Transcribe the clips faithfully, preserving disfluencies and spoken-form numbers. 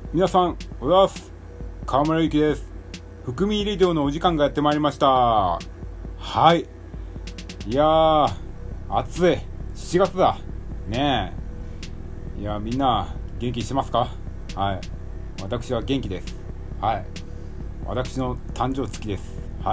皆さん、おはようございます。河村ゆきです。含みレディオのお時間がやってまいりました。はい。いやー、暑い。しちがつだ。ねえ。いやー、みんな、元気してますか？はい。私は元気です。はい。私の誕生月です。はい。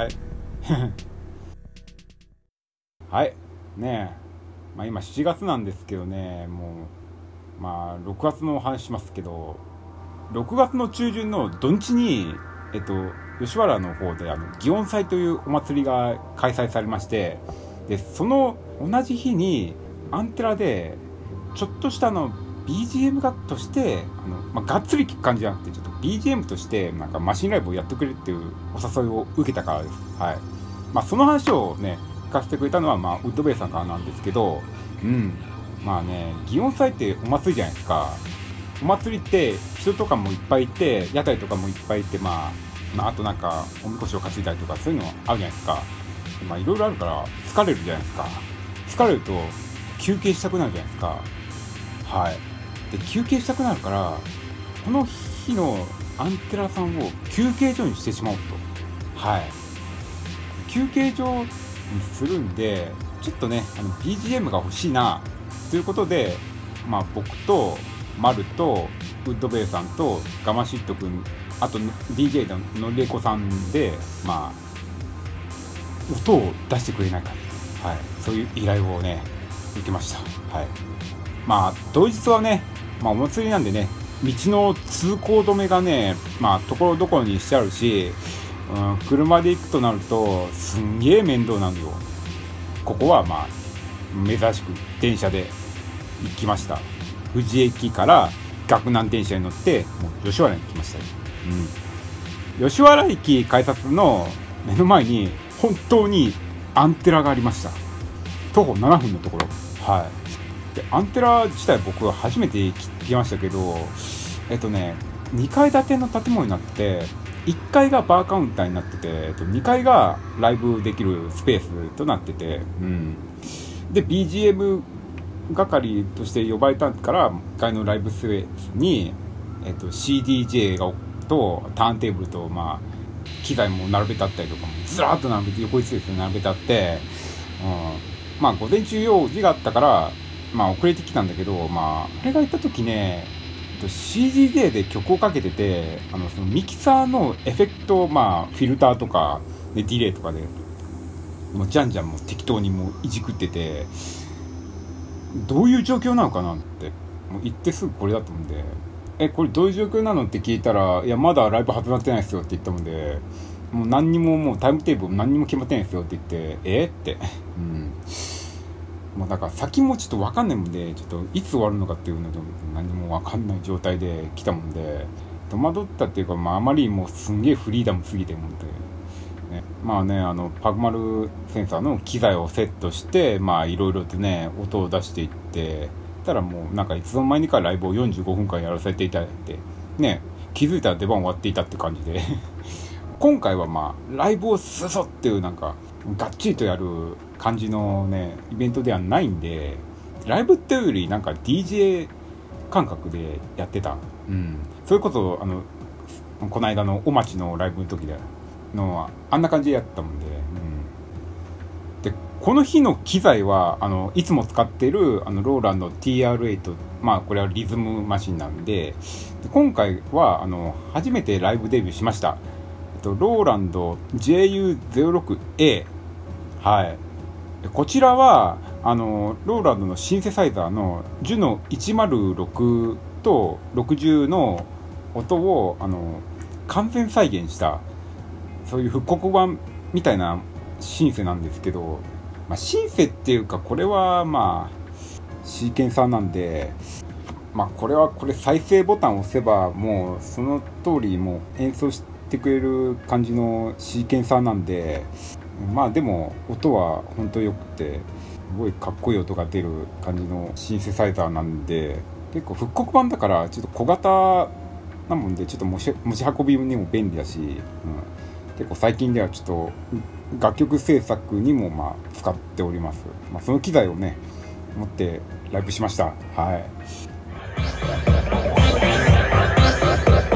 はい。ねえ。まあ今しちがつなんですけどね、もう、まあろくがつのお話しますけど、ろくがつの中旬の土日に、えっと、吉原の方であの祇園祭というお祭りが開催されまして、でその同じ日にアンテラでちょっとしたあの ビージーエム がとしてあの、まあ、がっつり聴く感じじゃなくてちょっと ビージーエム としてなんかマシンライブをやってくれっていうお誘いを受けたからです。はい。まあその話をね聞かせてくれたのは、まあ、ウッドベイさんからなんですけど、うんまあね祇園祭ってお祭りじゃないですか。お祭りって人とかもいっぱいいて屋台とかもいっぱいいて、まあ、まああとなんかおみこしを担いだりとかそういうのあるじゃないですか。まあいろいろあるから疲れるじゃないですか。疲れると休憩したくなるじゃないですか。はい。で休憩したくなるからこの日のアンテラさんを休憩所にしてしまおうと。はい。休憩所にするんでちょっとねあの ビージーエム が欲しいなということで、まあ僕とマルとウッドベイさんとガマシット君、あと ディージェー ののりえこさんで、まあ音を出してくれないか、はい、そういう依頼をね受けました。はい。まあ当日はね、まあ、お祭りなんでね道の通行止めがねまあところどころにしてあるし、うん、車で行くとなるとすんげえ面倒なんよ。ここはまあ珍しく電車で行きました。富士駅から岳南電車に乗ってもう吉原に来ましたよ。うん、吉原駅改札の目の前に本当にアンテラがありました。徒歩ななふんのところ。はい。でアンテラ自体僕は初めて来ましたけど、えっとねにかい建ての建物になっていっかいがバーカウンターになってて、えっと、にかいがライブできるスペースとなってて、うん、で ビージーエム 係として呼ばれたからいっかいのライブスペースに、えっと、シーディージェー がとターンテーブルと、まあ、機材も並べてあったりとかもずらーっと並べて横一列で並べてあって、うん、まあ午前中用事があったから、まあ、遅れてきたんだけど、まあ、あれが行った時ね シーディージェー で曲をかけてて、あのそのミキサーのエフェクト、まあ、フィルターとかでディレイとかでもうじゃんじゃんもう適当にもういじくってて、どういう状況なのかなってもう行ってすぐこれだと思うんで、えこれどういう状況なのって聞いたら、いやまだライブ始まってないですよって言ったもんで、もう何にももうタイムテーブルも何にも決まってないですよって言って、えー、ってうんもうだから先もちょっと分かんないもんで、ちょっといつ終わるのかっていうので何も分かんない状態で来たもんで戸惑ったっていうか、まああまりもうすんげえフリーダムすぎてもんで、ね、まあねあのパグマルセンサーの機材をセットして、まあいろいろとね音を出していってたら、もうなんかいつの間にかライブをよんじゅうごふんかんやらせていただいてね、気づいたら出番終わっていたって感じで今回はまあライブをすそっていうなんかがっちりとやる感じのねイベントではないんで、ライブっていうよりなんか ディージェー 感覚でやってた。うん。それこそあのこの間のお町のライブの時でのはあんな感じでやったもんで、うん、でこの日の機材はあのいつも使ってるあのローランド ティーアールエイト、まあこれはリズムマシンなんで、で今回はあの初めてライブデビューしました。えっとローランド ジェイユーゼロろくエー、 はい。こちらはあのローランドのシンセサイザーのジュノいちまるろくとろくじゅうの音をあの完全再現したそういう復刻版みたいなシンセなんですけど、まあ、シンセっていうかこれはまあシーケンサーなんで、まあこれはこれ再生ボタンを押せばもうその通りもう演奏してくれる感じのシーケンサーなんで、まあでも音は本当良くてすごいかっこいい音が出る感じのシンセサイザーなんで、結構復刻版だからちょっと小型なもんでちょっと持ち、持ち運びにも便利だし、うん、結構最近ではちょっと楽曲制作にもまあ使っております。まあ、その機材をね持ってライブしました。はい。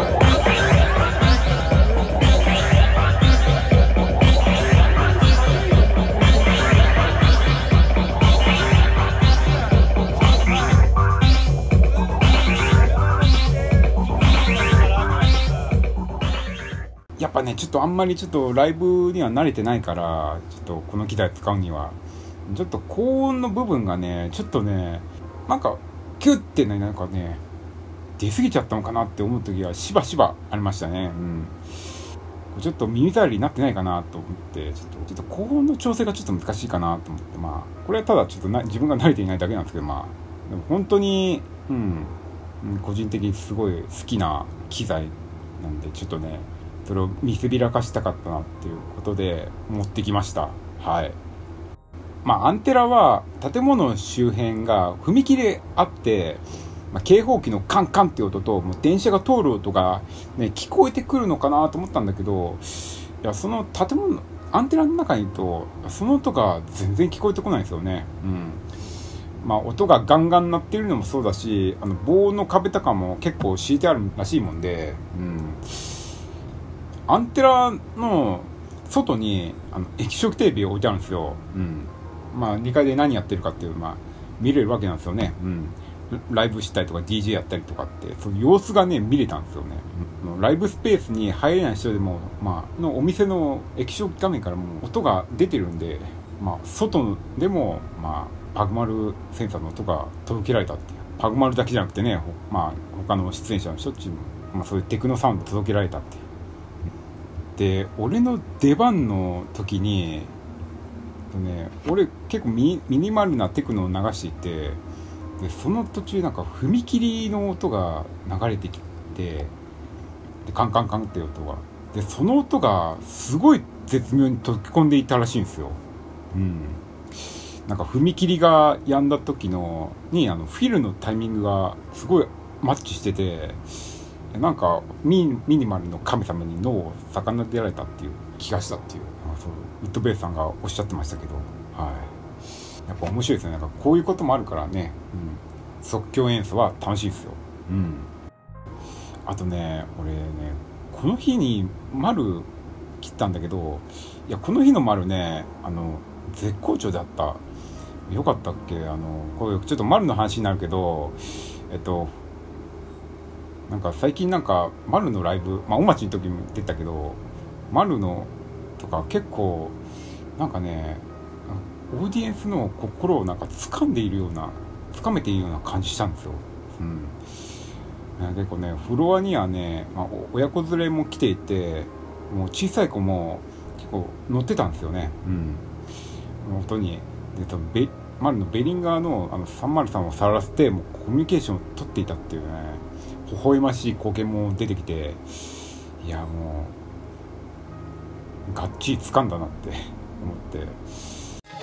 ぱねちょっとあんまりちょっとライブには慣れてないから、ちょっとこの機材使うにはちょっと高音の部分がねちょっとねなんかキュッてねなんかね出過ぎちゃったのかなって思う時はしばしばありましたね。うんちょっと耳障りになってないかなと思って、ちょっとちょっと高音の調整がちょっと難しいかなと思って、まあこれはただちょっとな自分が慣れていないだけなんですけど、まあでも本当にうん個人的にすごい好きな機材なんで、ちょっとねそれを見せびらかしたかったなっていうことで持ってきました。はい。まあアンテナは建物周辺が踏切あって、まあ、警報器のカンカンっていう音ともう電車が通る音が、ね、聞こえてくるのかなと思ったんだけど、いやその建物アンテナの中にいるとその音が全然聞こえてこないんですよね。うんまあ、音がガンガン鳴ってるのもそうだし、あの棒の壁とかも結構敷いてあるらしいもんで、うん、アンテナの外にあの液晶テレビを置いてあるんですよ。うんまあ、にかいで何やってるかっていう、まあ、見れるわけなんですよね。うんライブしたりとか ディージェー やったりとかってその様子がね見れたんですよね。ライブスペースに入れない人でも、まあ、のお店の液晶画面からも音が出てるんで、まあ、外でも、まあ、パグマルセンサーの音が届けられたっていう、パグマルだけじゃなくてね、まあ、他の出演者の人たちも、まあ、そういうテクノサウンド届けられたっていう。で俺の出番の時に、ね、俺結構 ミ, ミニマルなテクノを流していて、でその途中なんか踏切の音が流れてきて、でカンカンカンって音がでその音がすごい絶妙に溶け込んでいたらしいんですよ。うんなんか踏切が止んだ時のにあのフィルのタイミングがすごいマッチしてて、なんか ミ, ミニマルの神様に脳を逆てられたっていう気がしたっていう、そうウッドベースさんがおっしゃってましたけど、はいやっぱ面白いですね。なんかこういうこともあるからね、うん、即興演奏は楽しいですよ。うん。あとね、俺ね、この日に丸切ったんだけど、いやこの日の丸ね、あの絶好調だった。よかったっけ？あのこれちょっと丸の話になるけど、えっとなんか最近なんか丸のライブ、まあお待ちの時も出たけど、丸のとか結構なんかね。オーディエンスの心をなんか掴んでいるような掴めているような感じしたんですよ。うん、結構ねフロアにはね、まあ、親子連れも来ていて、もう小さい子も結構乗ってたんですよね。うん本当にで多分ベマルのベリンガーのあのさんまるさんを触らせてもうコミュニケーションを取っていたっていうね微笑ましい光景も出てきて、いやもうがっちり掴んだなって思って。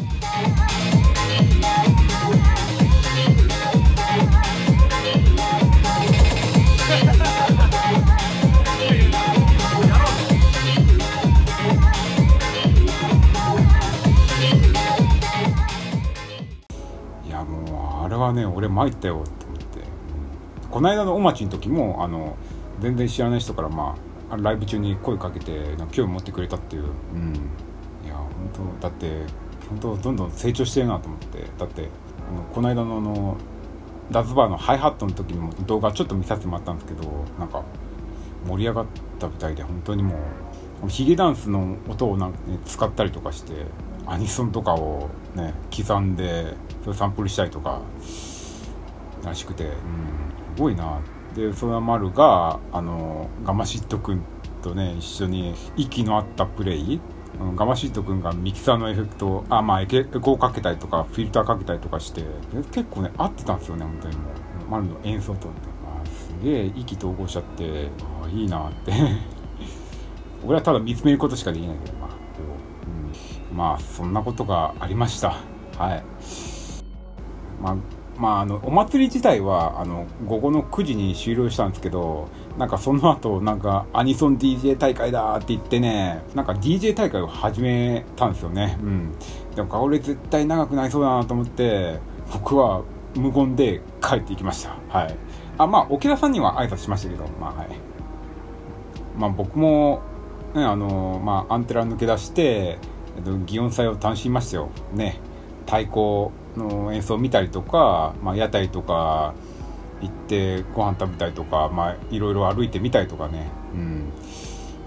いやもうあれはね俺参ったよって思って、この間のお待ちの時もあの全然知らない人からまあライブ中に声かけて興味持ってくれたっていう、うん、いや本当だって本当どんどん成長してるなと思って、だってあのこの間のあのダズバーのハイハットの時にも動画ちょっと見させてもらったんですけど、なんか盛り上がったみたいで、本当にもうヒゲダンスの音をなんか、ね、使ったりとかしてアニソンとかをね刻んでそれサンプルしたりとからしくて、うん、すごいな。でそのマルがあのガマシット君とね一緒に息の合ったプレイ、ガマシット君がミキサーのエフェクトあまあエコーかけたりとかフィルターかけたりとかして結構ね合ってたんですよね。本当にもうマルの演奏とあすげえ意気投合しちゃってあいいなって俺はただ見つめることしかできないけど、まあ、うん、まあそんなことがありました。はいまあまあ、あのお祭り自体はあの午後のくじに終了したんですけど、なんかその後なんかアニソン ディージェー 大会だって言ってね、なんか ディージェー 大会を始めたんですよね。うん、でもこれ絶対長くなりそうだなと思って僕は無言で帰っていきました。はいあまあ沖田さんには挨拶しましたけど、まあはいまあ僕も、ね、あのまあアンテナ抜け出して、えっと、祇園祭を楽しみましたよね。太鼓の演奏を見たりとか、まあ、屋台とか行ってご飯食べたりとか、まあ、いろいろ歩いてみたりとかね、うんまあ、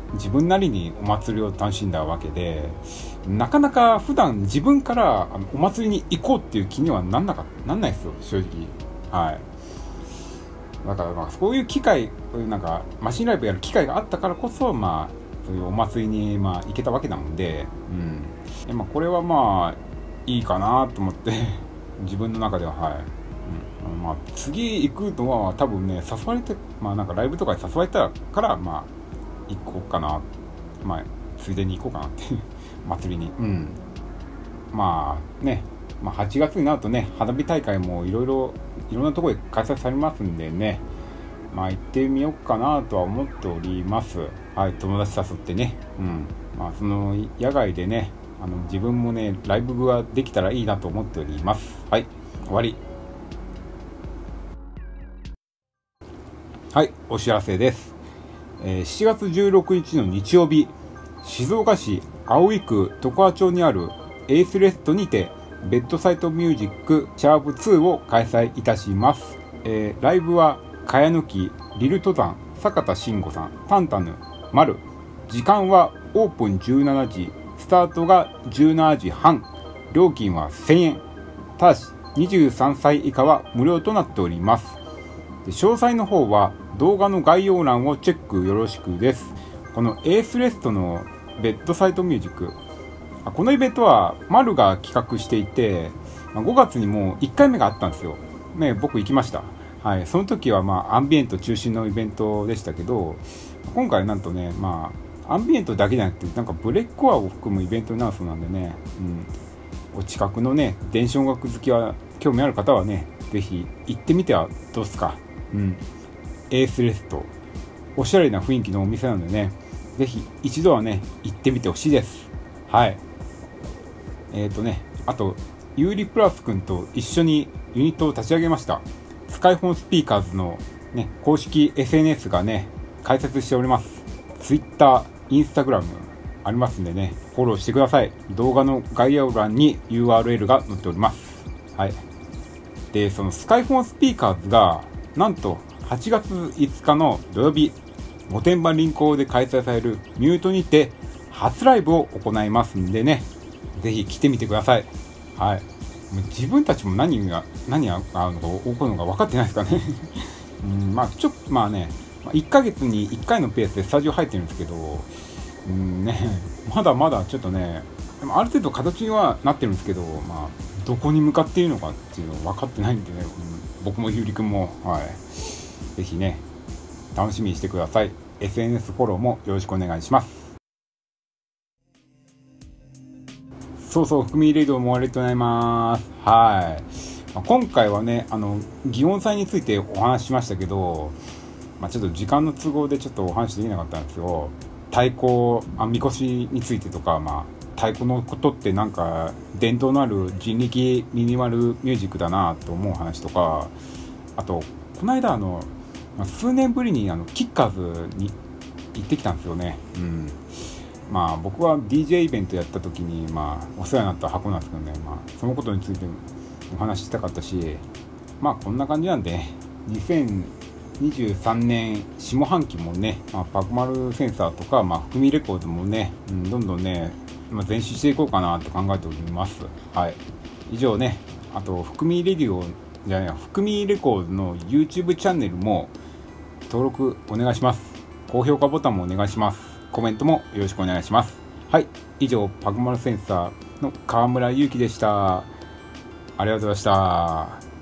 自分なりにお祭りを楽しんだわけで、なかなか普段自分からあのお祭りに行こうっていう気にはなんなかなんないですよ、正直。はい。だからまあそういう機会、なんかマシンライブやる機会があったからこそ、まあそういうお祭りにまあ行けたわけなもんで、うん。でまあこれはまあいいかなと思って自分の中では、はい。うん、まあ次行くのは多分ね、誘われて、まあなんかライブとかで誘われたからまあ行こうかな、まあついでに行こうかなって祭りに、うん。まあね。まあ、はちがつになるとね、花火大会もいろいろいろんなところで開催されますんでね、まあ行ってみようかなとは思っております。はい、友達誘ってね、うん、まあその野外でね、あの自分もねライブができたらいいなと思っております。はい、終わり。はい、お知らせです。えー、しちがつじゅうろくにちの日曜日、静岡市葵区常盤町にあるエースレストにてベッドサイトミュージックシャープツーを開催いたします。えー、ライブは茅野木、リル登山、坂田慎吾さん、タンタヌ、マル。時間はオープンじゅうしちじ、スタートがじゅうしちじはん。料金はせんえん。ただしにじゅうさんさい以下は無料となっております。で詳細の方は動画の概要欄をチェックよろしくです。このエースレストのベッドサイトミュージック、このイベントはマルが企画していて、ごがつにもいっかいめがあったんですよ。ね、僕行きました。はい、その時はまあアンビエント中心のイベントでしたけど、今回なんとね、まあアンビエントだけじゃなくて、なんかブレックコアを含むイベントになるそうなんでね、うん、お近くのね、電子音楽好きは興味ある方はね、ぜひ行ってみてはどうですか。うん、エースレスト、おしゃれな雰囲気のお店なんでね、ぜひ一度はね行ってみてほしいです。はい。えっとね、あと、ユーリプラス君と一緒にユニットを立ち上げました。スカイフォンスピーカーズの、ね、公式 エスエヌエス がね、開設しております。Twitter、Instagram ありますんでね、フォローしてください。動画の概要欄に ユーアールエル が載っております。はい。で、そのスカイフォンスピーカーズが、なんとはちがついつかの土曜日、御殿場臨港で開催されるミュートにて初ライブを行いますんでね、ぜひ来てみてください。はい。もう自分たちも何が、何があるのか起こるのか分かってないですかね。うん、まあ、ちょっと、まあね、いっかげつにいっかいのペースでスタジオ入ってるんですけど、うんね、まだまだちょっとね、でもある程度形にはなってるんですけど、まあ、どこに向かっているのかっていうの分かってないんでね、うん、僕もゆうりくんも、はい。ぜひね、楽しみにしてください。エスエヌエス フォローもよろしくお願いします。そうそう、含み入れるもありがとうございます。はい。まあ、今回はね、あの、祇園祭についてお話ししましたけど、まあ、ちょっと時間の都合でちょっとお話できなかったんですよ。太鼓、あ、みこしについてとか、まあ、太鼓のことってなんか、伝統のある人力ミニマルミュージックだなと思う話とか、あと、この間あの、まあ、数年ぶりにあの、キッカーズに行ってきたんですよね。うん。まあ僕は ディージェー イベントやった時にまあお世話になった箱なんですけどね、まあそのことについてお話ししたかったし、まあこんな感じなんでにせんにじゅうさんねん下半期もね、まあ、パクマルセンサーとか、まあ、含みレコードもね、うん、どんどんね、まあ、前進していこうかなと考えております。はい。以上ね、あと含みレディオじゃないや含みレコードの YouTube チャンネルも登録お願いします。高評価ボタンもお願いします。コメントもよろしくお願いします。はい、以上パグマルセンサーの川村祐希でした。ありがとうございました。